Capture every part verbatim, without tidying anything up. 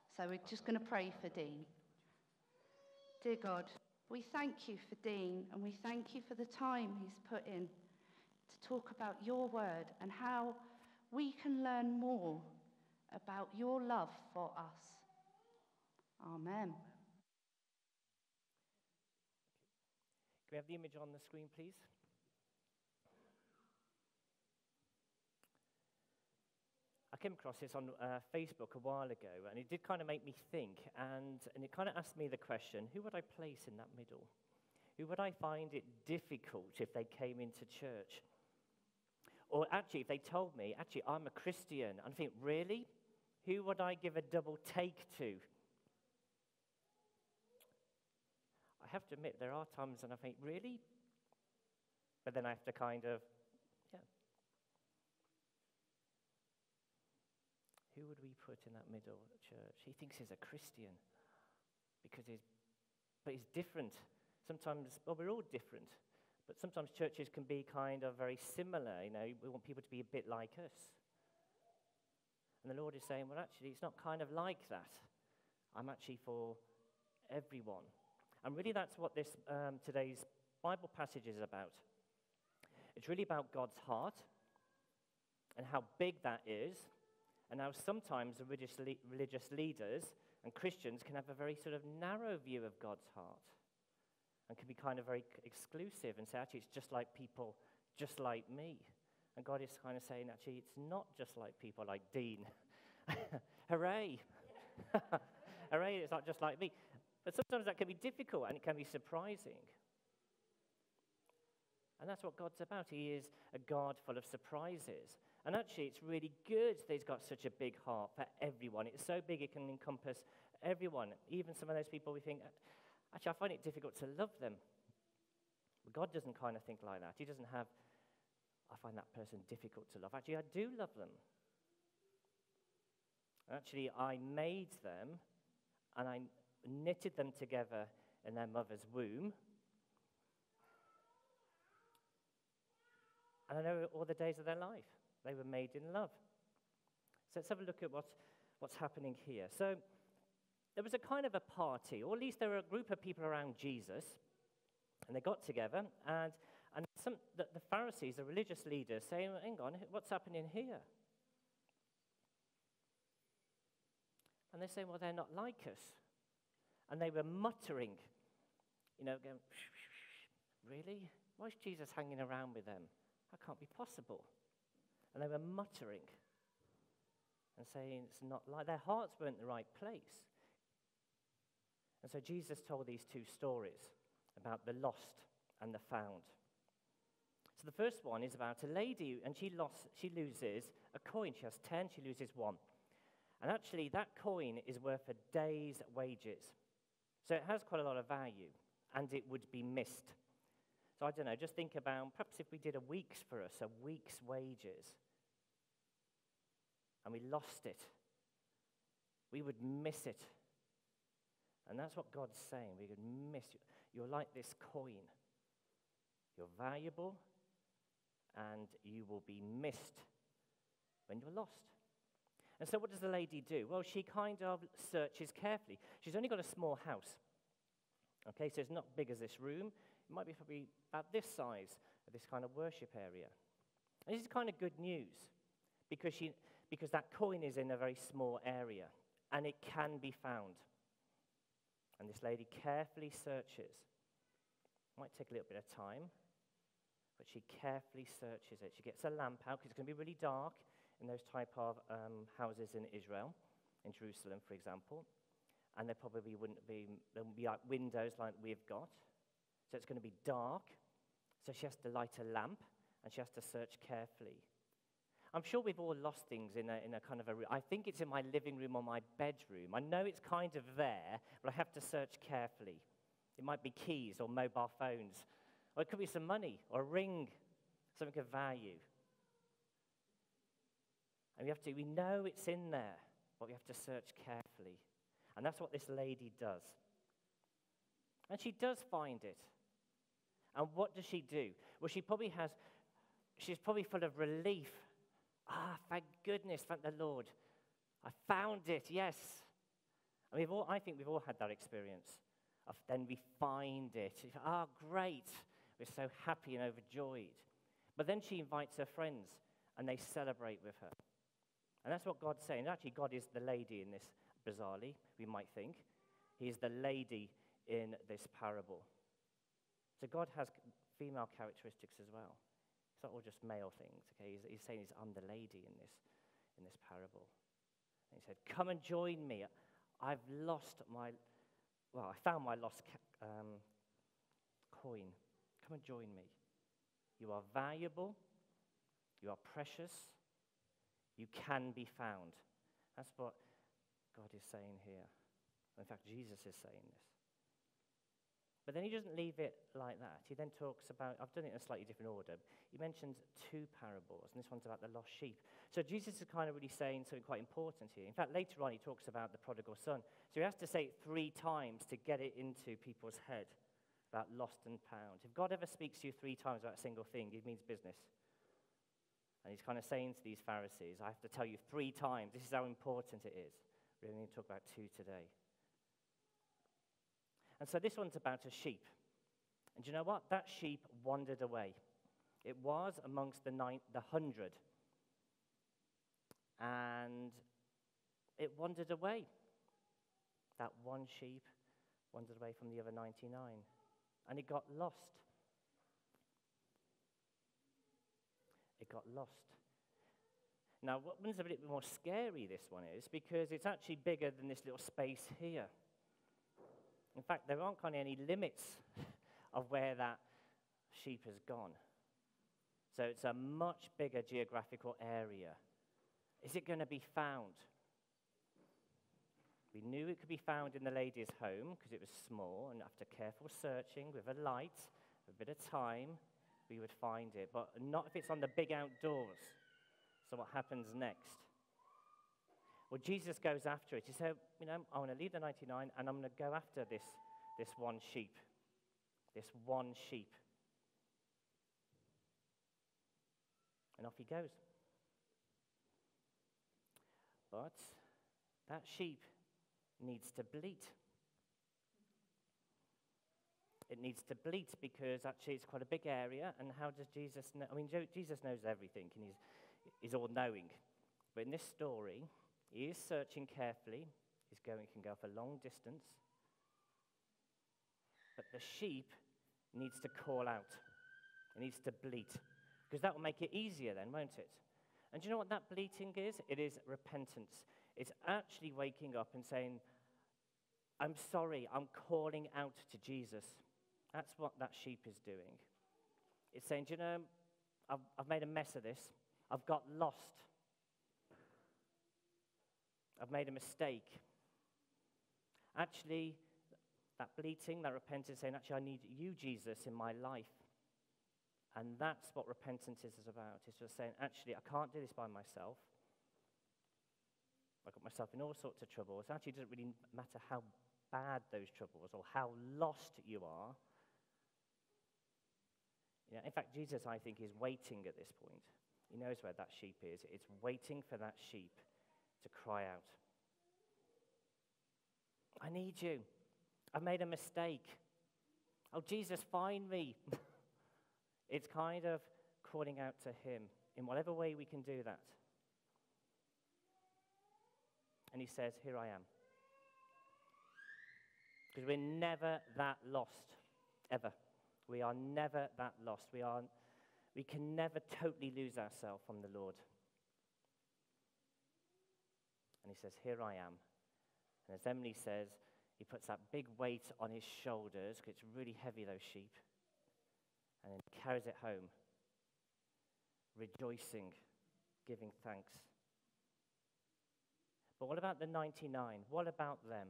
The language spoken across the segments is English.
So we're just going to pray for Dean. Dear God, we thank you for Dean, and we thank you for the time he's put in to talk about your word and how we can learn more about your love for us. Amen. Can we have the image on the screen, please? I came across this on uh, Facebook a while ago, and it did kind of make me think, and, and it kind of asked me the question, who would I place in that middle? Who would I find it difficult if they came into church? Or actually, if they told me, actually, I'm a Christian, and I think, really? Who would I give a double take to? I have to admit, there are times when I think, really? But then I have to kind of, yeah. Who would we put in that middle church? He thinks he's a Christian because he's, but he's different. Sometimes, well, we're all different, but sometimes churches can be kind of very similar. You know, we want people to be a bit like us. And the Lord is saying, well, actually, it's not kind of like that. I'm actually for everyone. And really, that's what this um, today's Bible passage is about. It's really about God's heart and how big that is, and how sometimes the religious, le- religious leaders and Christians can have a very sort of narrow view of God's heart and can be kind of very exclusive and say, actually, it's just like people just like me. And God is kind of saying, actually, it's not just like people like Dean. Hooray! Hooray, it's not just like me. But sometimes that can be difficult and it can be surprising. And that's what God's about. He is a God full of surprises. And actually, it's really good that he's got such a big heart for everyone. It's so big it can encompass everyone. Even some of those people we think, actually, I find it difficult to love them. But God doesn't kind of think like that. He doesn't have, I find that person difficult to love. Actually, I do love them. Actually, I made them and I knitted them together in their mother's womb. And I know all the days of their life. They were made in love. So let's have a look at what's, what's happening here. So there was a kind of a party, or at least there were a group of people around Jesus, and they got together, and, and some, the, the Pharisees, the religious leaders, saying, hang on, what's happening here? And they're saying, well, they're not like us. And they were muttering, you know, going, really? Why is Jesus hanging around with them? That can't be possible. And they were muttering and saying it's not like, their hearts weren't in the right place. And so Jesus told these two stories about the lost and the found. So the first one is about a lady, and she lost, she loses a coin. She has ten, she loses one. And actually, that coin is worth a day's wages. So it has quite a lot of value, and it would be missed. So I don't know, just think about, perhaps if we did a week's for us, a week's wages, and we lost it, we would miss it. And that's what God's saying. We could miss you. You're like this coin. You're valuable, and you will be missed when you're lost. And so what does the lady do? Well, she kind of searches carefully. She's only got a small house. Okay, so it's not big as this room. It might be probably about this size, of this kind of worship area. And this is kind of good news, because she, because that coin is in a very small area, and it can be found. And this lady carefully searches. It might take a little bit of time, but she carefully searches it. She gets a lamp out, because it's going to be really dark in those type of um, houses in Israel, in Jerusalem, for example. And there probably wouldn't be, there wouldn't be like windows like we've got. So it's going to be dark. So she has to light a lamp, and she has to search carefully. I'm sure we've all lost things in a, in a kind of a room. I think it's in my living room or my bedroom. I know it's kind of there, but I have to search carefully. It might be keys or mobile phones. Or it could be some money or a ring, something of value. And we have to, we know it's in there, but we have to search carefully. And that's what this lady does. And she does find it. And what does she do? Well, she probably has, she's probably full of relief. Ah, thank goodness, thank the Lord. I found it, yes. And we've all, I think we've all had that experience of then we find it. Ah, oh, great. We're so happy and overjoyed. But then she invites her friends, and they celebrate with her. And that's what God's saying. Actually, God is the lady in this, bizarrely, we might think. He is the lady in this parable. So God has female characteristics as well. It's not all just male things, okay? He's, he's saying he's, I'm the lady in this, in this parable. And he said, come and join me. I've lost my, well, I found my lost ca- um, coin. Come and join me. You are valuable. You are precious. You can be found. That's what God is saying here. In fact, Jesus is saying this. But then he doesn't leave it like that. He then talks about, I've done it in a slightly different order. He mentions two parables, and this one's about the lost sheep. So Jesus is kind of really saying something quite important here. In fact, later on he talks about the prodigal son. So he has to say it three times to get it into people's head about lost and found. If God ever speaks to you three times about a single thing, it means business. And he's kind of saying to these Pharisees, I have to tell you three times, this is how important it is. We're only going to talk about two today. And so this one's about a sheep. And do you know what? That sheep wandered away. It was amongst the, nine, the hundred. And it wandered away. That one sheep wandered away from the other ninety-nine. And it got lost. It got lost. Now, what one's a bit more scary, this one is, because it's actually bigger than this little space here. In fact, there aren't kind of any limits of where that sheep has gone. So it's a much bigger geographical area. Is it going to be found? We knew it could be found in the lady's home because it was small, and after careful searching with a light, a bit of time, we would find it. But not if it's on the big outdoors. So what happens next? Well, Jesus goes after it. He said, you know, I want to leave the ninety-nine, and I'm going to go after this, this one sheep. This one sheep. And off he goes. But that sheep needs to bleat. It needs to bleat because actually it's quite a big area. And how does Jesus know? I mean, Jesus knows everything, and he's, he's all-knowing. But in this story, he is searching carefully. He's going, can go for a long distance. But the sheep needs to call out. It needs to bleat. Because that will make it easier then, won't it? And do you know what that bleating is? It is repentance. It's actually waking up and saying, I'm sorry, I'm calling out to Jesus. That's what that sheep is doing. It's saying, do you know, I've, I've made a mess of this. I've got lost. I've made a mistake. Actually, that bleating, that repentance, saying, actually, I need you, Jesus, in my life. And that's what repentance is about. It's just saying, actually, I can't do this by myself. I got myself in all sorts of troubles. Actually, it doesn't really matter how bad those troubles or how lost you are. You know, in fact, Jesus, I think, is waiting at this point. He knows where that sheep is. It's waiting for that sheep to cry out. I need you. I've made a mistake. Oh, Jesus, find me. It's kind of calling out to him in whatever way we can do that. And he says, here I am. Because we're never that lost, ever. We are never that lost. We are, we can never totally lose ourselves from the Lord. And he says, here I am. And as Emily says, he puts that big weight on his shoulders, because it's really heavy, those sheep. And then carries it home, rejoicing, giving thanks. But what about the ninety-nine? What about them?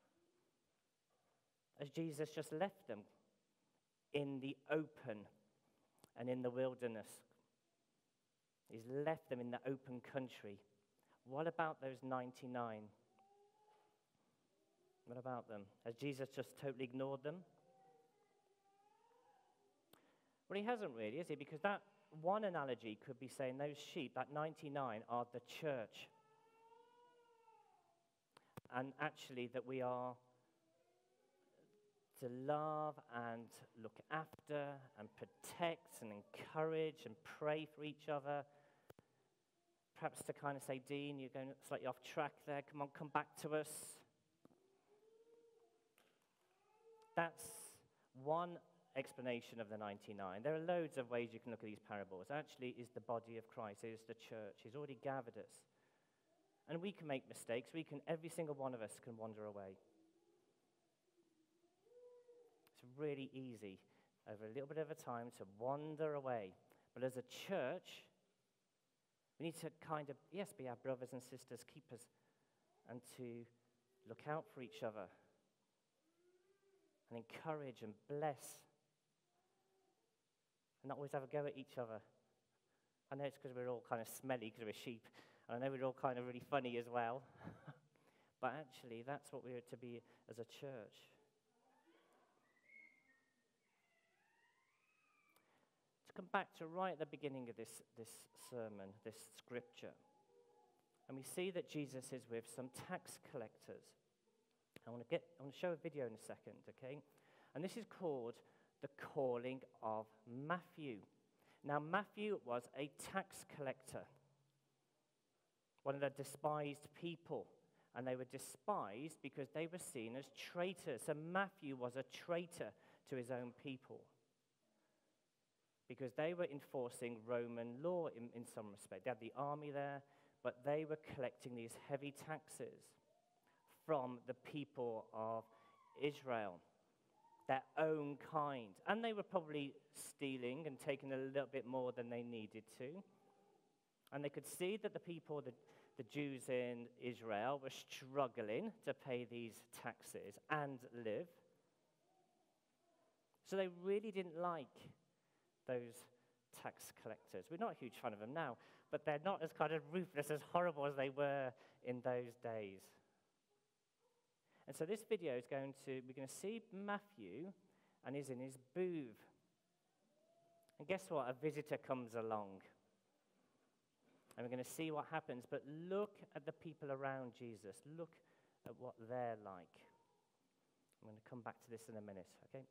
As Jesus just left them in the open and in the wilderness. He's left them in the open country. What about those ninety-nine? What about them? Has Jesus just totally ignored them? Well, he hasn't really, is he? Because that one analogy could be saying those sheep, that ninety-nine, are the church. and actually that we are to love and look after and protect and encourage and pray for each other. Perhaps to kind of say, Dean, you're going slightly off track there. Come on, come back to us. That's one explanation of the ninety-nine. There are loads of ways you can look at these parables. Actually, is the body of Christ. It is the church. He's already gathered us. And we can make mistakes. We can, every single one of us can wander away. It's really easy over a little bit of a time to wander away. But as a church, we need to kind of, yes, be our brothers and sisters, keepers, and to look out for each other and encourage and bless and not always have a go at each other. I know it's because we're all kind of smelly because we're sheep, and I know we're all kind of really funny as well. But actually, that's what we're to be as a church. To come back to right at the beginning of this, this sermon, this scripture, and we see that Jesus is with some tax collectors. I want to get, I want to show a video in a second, okay? And this is called the calling of Matthew. Now, Matthew was a tax collector, one of the despised people, and they were despised because they were seen as traitors. So Matthew was a traitor to his own people because they were enforcing Roman law in, in some respect. They had the army there, but they were collecting these heavy taxes from the people of Israel, their own kind. And they were probably stealing and taking a little bit more than they needed to. And they could see that the people, the, the Jews in Israel, were struggling to pay these taxes and live. So they really didn't like those tax collectors. We're not a huge fan of them now, but they're not as kind of ruthless, as horrible as they were in those days. And so this video is going to, we're going to see Matthew, and he's in his booth. And guess what? A visitor comes along. And we're going to see what happens. But look at the people around Jesus. Look at what they're like. I'm going to come back to this in a minute, okay?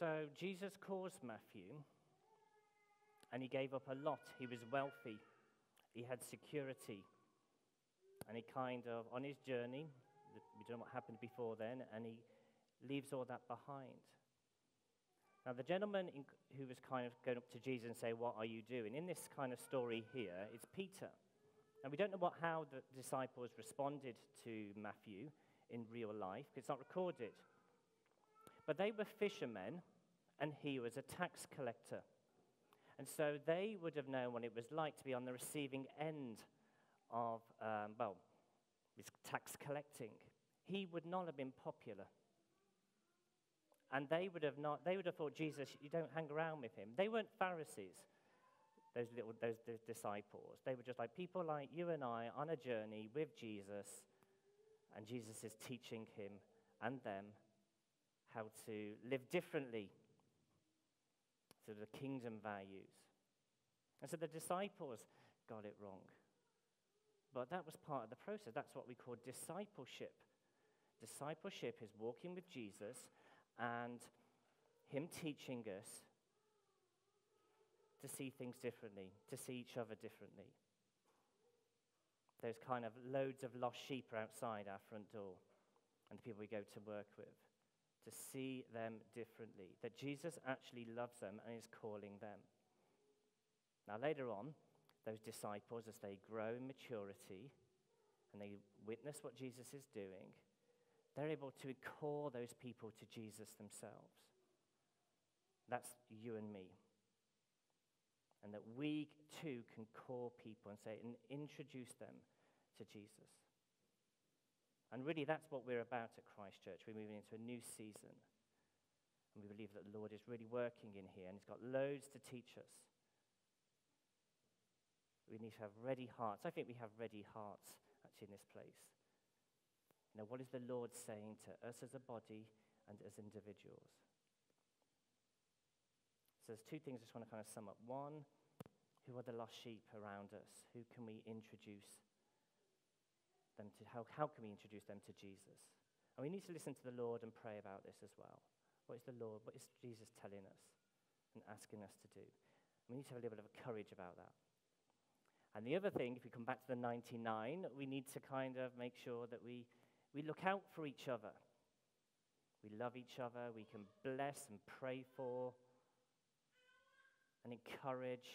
So Jesus calls Matthew, and he gave up a lot. He was wealthy. He had security. And he kind of, on his journey, we don't know what happened before then, and he leaves all that behind. Now, the gentleman in, who was kind of going up to Jesus and saying, "What are you doing?" In this kind of story here, it's Peter. And we don't know what, how the disciples responded to Matthew in real life, because it's not recorded. But they were fishermen, and he was a tax collector. And so they would have known what it was like to be on the receiving end of, um, well, his tax collecting. He would not have been popular. And they would have not, they would have thought, Jesus, you don't hang around with him. They weren't Pharisees, those little, those, those disciples. They were just like people like you and I on a journey with Jesus, and Jesus is teaching him and them how to live differently to the kingdom values. And so the disciples got it wrong. But that was part of the process. That's what we call discipleship. Discipleship is walking with Jesus and him teaching us to see things differently, to see each other differently. There's kind of loads of lost sheep outside our front door and the people we go to work with, to see them differently, that Jesus actually loves them and is calling them. Now later on, those disciples, as they grow in maturity and they witness what Jesus is doing, they're able to call those people to Jesus themselves. That's you and me. And that we too can call people and say and introduce them to Jesus. And really that's what we're about at Christchurch. We're moving into a new season. And we believe that the Lord is really working in here and he's got loads to teach us. We need to have ready hearts. I think we have ready hearts actually in this place. You know, what is the Lord saying to us as a body and as individuals? So there's two things I just want to kind of sum up. One, who are the lost sheep around us? Who can we introduce them to? How, how can we introduce them to Jesus? And we need to listen to the Lord and pray about this as well. What is the Lord, what is Jesus telling us and asking us to do? And we need to have a little bit of courage about that. And the other thing, if we come back to the ninety-nine, we need to kind of make sure that we, we look out for each other. We love each other. We can bless and pray for and encourage.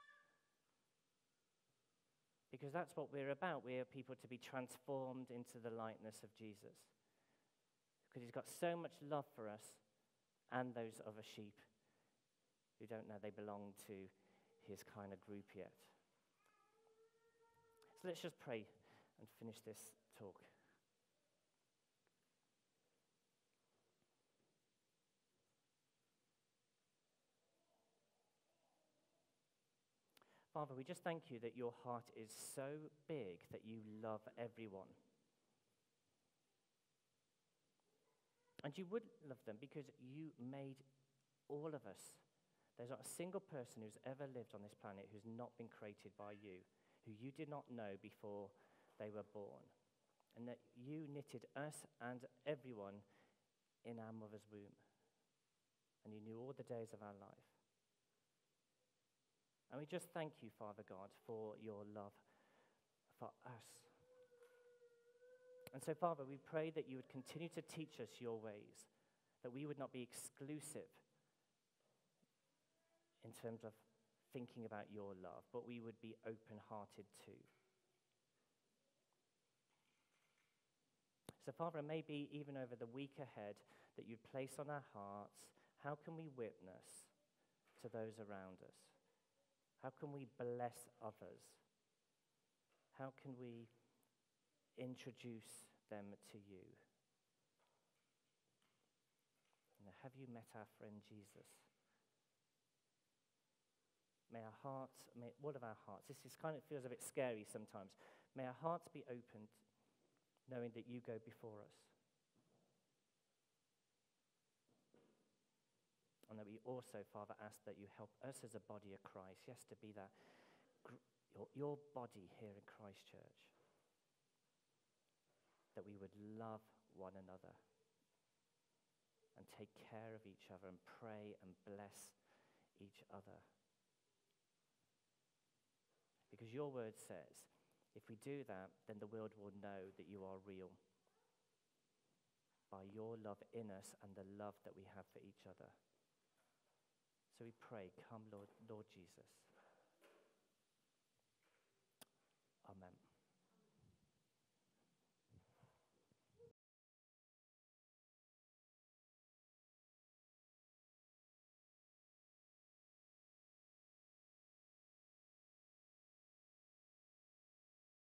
Because that's what we're about. We are people to be transformed into the likeness of Jesus. Because he's got so much love for us and those other sheep who don't know they belong to his kind of group yet. So let's just pray and finish this talk. Father, we just thank you that your heart is so big that you love everyone. And you would love them because you made all of us. There's not a single person who's ever lived on this planet who's not been created by you, who you did not know before they were born. And that you knitted us and everyone in our mother's womb. And you knew all the days of our life. And we just thank you, Father God, for your love for us. And so, Father, we pray that you would continue to teach us your ways, that we would not be exclusive in terms of thinking about your love, but we would be open-hearted too. So, Father, maybe even over the week ahead that you'd place on our hearts, how can we witness to those around us? How can we bless others? How can we introduce them to you? You know, have you met our friend Jesus? May our hearts, may all of our hearts, this is kind of feels a bit scary sometimes. May our hearts be opened, knowing that you go before us. And that we also, Father, ask that you help us as a body of Christ, yes, to be that, your, your body here in Christchurch, that we would love one another. and take care of each other and pray and bless each other. Because your word says, if we do that, then the world will know that you are real by your love in us and the love that we have for each other. So we pray, come, Lord, Lord Jesus.